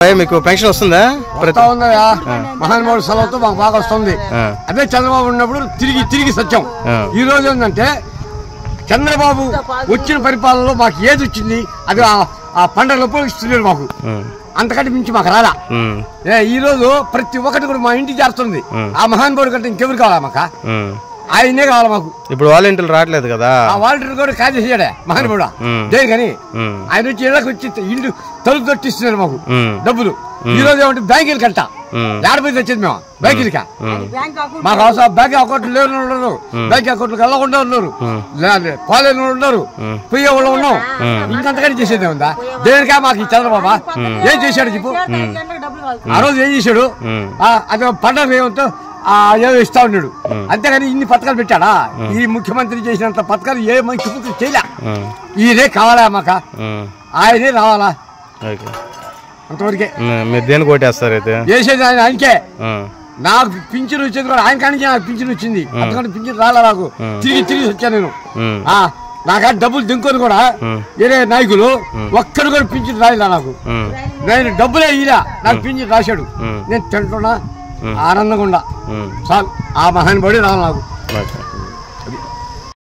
మీకు పెన్షన్ వస్తుందా? మహానుభావుడు సెలవుతో మాకు బాగా వస్తుంది. అదే చంద్రబాబు ఉన్నప్పుడు తిరిగి సత్యం. ఈ రోజు ఏంటంటే చంద్రబాబు వచ్చిన పరిపాలనలో మాకు ఏది వచ్చింది అది ఆ పండుగలప్పుడు ఇస్తున్నారు మాకు. అంతకంటే మించి మాకు రాలా. ఈ రోజు ప్రతి ఒక్కటి కూడా మా ఇంటికి చేరుతుంది. ఆ మహానుభావుడు కంటే ఇంకెవరు కావాలా మాకు? ఆయనే కావాలి మాకు. ఇప్పుడు వాలంటీర్లు రావట్లేదు కదా? ఆ వాలంటీర్ కూడా కాజేసాడే మహానుభావుడు. దేనికని ఆయన వచ్చి ఇళ్ళకి వచ్చి ఇల్లు తలుపు తొట్టిస్తున్నారు మాకు డబ్బులు. ఈ రోజు ఏమంటే బ్యాంకులు కంట ఏడపోయి తెచ్చేది మేము బ్యాంకులకి. మాకు అవసరం బ్యాంక్ అకౌంట్లు లేని వాళ్ళు ఉన్నారు, బ్యాంక్ అకౌంట్లు వెళ్ళకుండా ఉన్నారు, పోలేని వాళ్ళు ఉన్నారు, పోయే వాళ్ళు ఉన్నాం. ఇంకంతకని చేసేది ఉందా? దేనికా మాకు చంద్రబాబా ఏం చేశాడు చెప్పు? ఆ రోజు ఏం చేశాడు? అది పండుగ ఏమంతో ఏదో ఇస్తా ఉన్నాడు. అంతేగాని ఇన్ని పథకాలు పెట్టాడా? ఈ ముఖ్యమంత్రి చేసినంత పథకాలు ఏ ముఖ్యమంత్రి చేయలే. ఈయనే కావాలా మాకు? ఆయనే రావాలా? అంతవరకే. మీరు దేనికి ఓటేస్తారు అయితే? చేసేది ఆయన ఆయనకే. నాకు పింఛన్ వచ్చేది కూడా ఆయన కానీ నాకు పింఛన్ వచ్చింది. అంతకంటే పింఛన్ రాలా నాకు. తిరిగి వచ్చాను నేను. నాకు డబ్బులు దింకొని కూడా వేరే నాయకులు ఒక్కడు కూడా పింఛన్ రాయలా నాకు. నేను డబ్బులే ఇలా నాకు పింఛన్ రాశాడు. నేను తింటున్నా ఆనందంగా ఉండా చాలు. ఆ మహానుభావుడే రావాలి నాకు.